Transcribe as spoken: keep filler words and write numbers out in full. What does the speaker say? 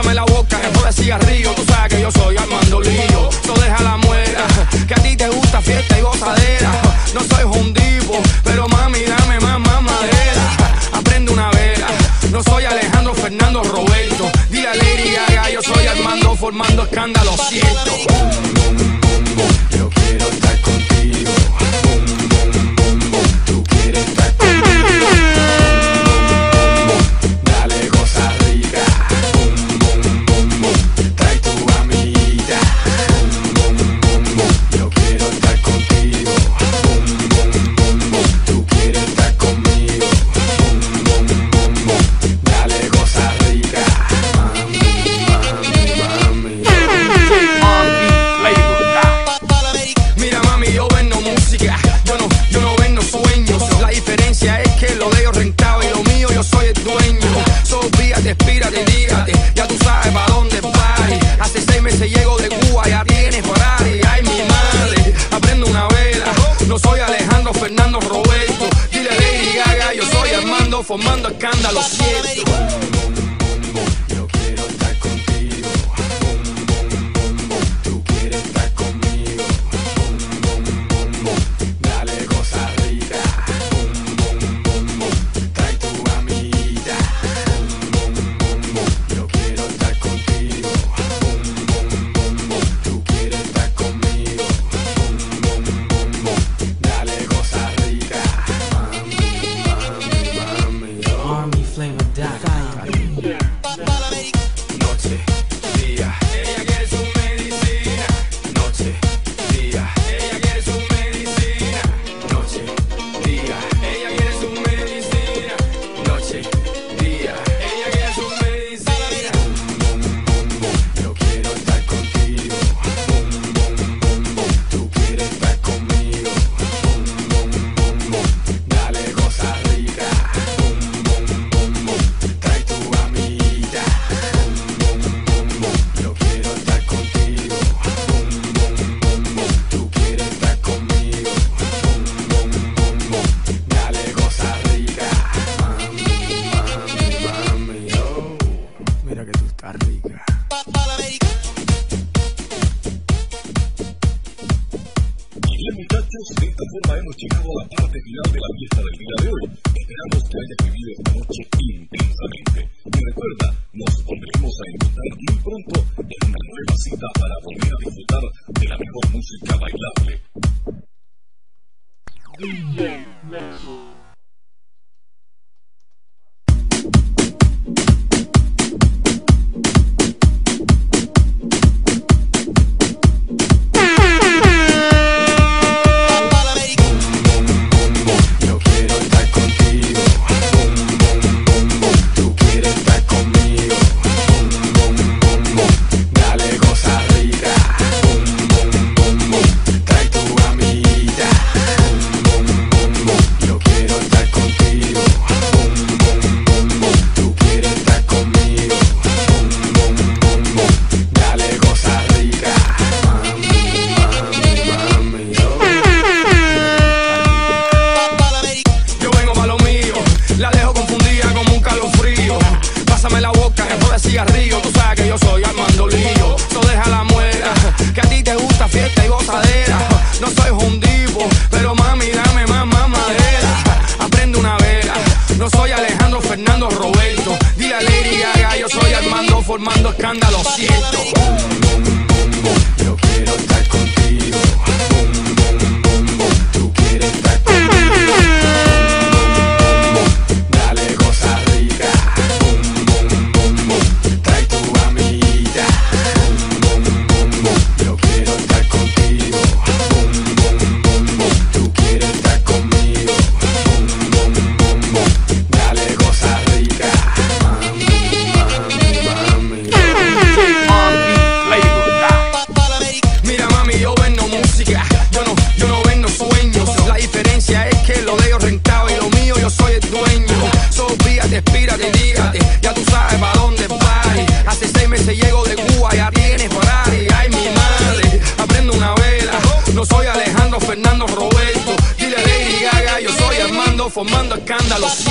Pásame la boca, que de cigarrillo. Tú sabes que yo soy Armando Lío. So deja la muela, que a ti te gusta fiesta y gozadera. No soy hondipo, pero mami, dame más, más madera. Aprende una vela, no soy Alejandro Fernando Roberto. Dile a Lady Gaga, yo soy Armando formando escándalo, cierto. Yo quiero estar contigo. Tú quieres estar conmigo. Dale, goza rica. Trae tu amiguita. Yo quiero estar contigo. Tú quieres estar conmigo. Dale, goza rica. Mami, mami, mami. Mira, mami, yo vendo música. Yo no, yo no vendo sueños. La diferencia es que lo de ellos rentado y lo mío yo soy el dueño. So, fíjate, espírate, dígate. Ya tú sabes pa' dónde party. Hace seis meses llego de Cuba, ya tienes Ferrari. Ay, mi madre, aprendo una vela. No soy Alejandro Fernando Roberto. Dile a Lady Gaga, yo soy Armando formando escándalo, cierto. Yo quiero estar contigo. Tú quieres estar conmigo. Dale, goza rica. Trae tu amiguita. Yo quiero estar contigo. Tú quieres estar conmigo. Dale, goza rica. Mami, mami, mami. Army Flame of Death. Noche, día, ella quiere su medicina. Noche, día, ella quiere su medicina. Noche, día, ella quiere su medicina. Noche, día, ella quiere su medicina. Yo quiero estar contigo. Tú quieres estar conmigo. Dale, goza rica. Trae tu amiguita. Yo quiero estar contigo. Tú quieres estar conmigo. Dale, goza rica. Mami, mami, mami. Oh, mira que tú estás rica. Bien, muchachos, de esta forma hemos llegado a la parte final de la fiesta del día de hoy. Esperamos que hayas vivido esta noche intensamente. Y recuerda, nos volveremos a encontrar muy pronto en una nueva cita para volver a disfrutar de la mejor música bailable. D J Nexus. Yo quiero estar contigo. Tú quieres estar conmigo. Dale, goza rica. Trae tu amiguita. Yo quiero estar contigo. Tú quieres estar conmigo. Dale, goza rica. Mami, mami, mami. Yo vengo pa' lo mío, la dejo confundida como un calofrío. Pásame la boca, que de cigarrillo. Tú sabes que yo soy Armando Lío. So deja la muela, que a ti te gusta fiesta y gozadera. No soy hondipo, pero mami, dame más, más madera. Aprende una vela, no soy Alejandro Fernando Roberto. Dile a Lady Gaga, yo soy Armando formando escándalo, cierto. Yo quiero estar contigo. Tú quieres estar conmigo. Dale, goza rica. Trae tu amiguita. Yo quiero estar contigo. Tú quieres estar conmigo. Dale, goza rica. Mami, mami, mami. Mira, mami, yo vendo música. Yo no, yo no vendo sueños. La diferencia es que lo de ellos rentado y lo mío yo soy el dueño. So, fíjate, espírate, dígate. Ya tú sabes pa' dónde party. Hace seis meses llego de Cuba, ya tienes Ferrari. Ay, mi madre, aprendo una vela. No soy Alejandro Fernando Roberto. Dile a Lady Gaga, yo soy Armando formando escándalos.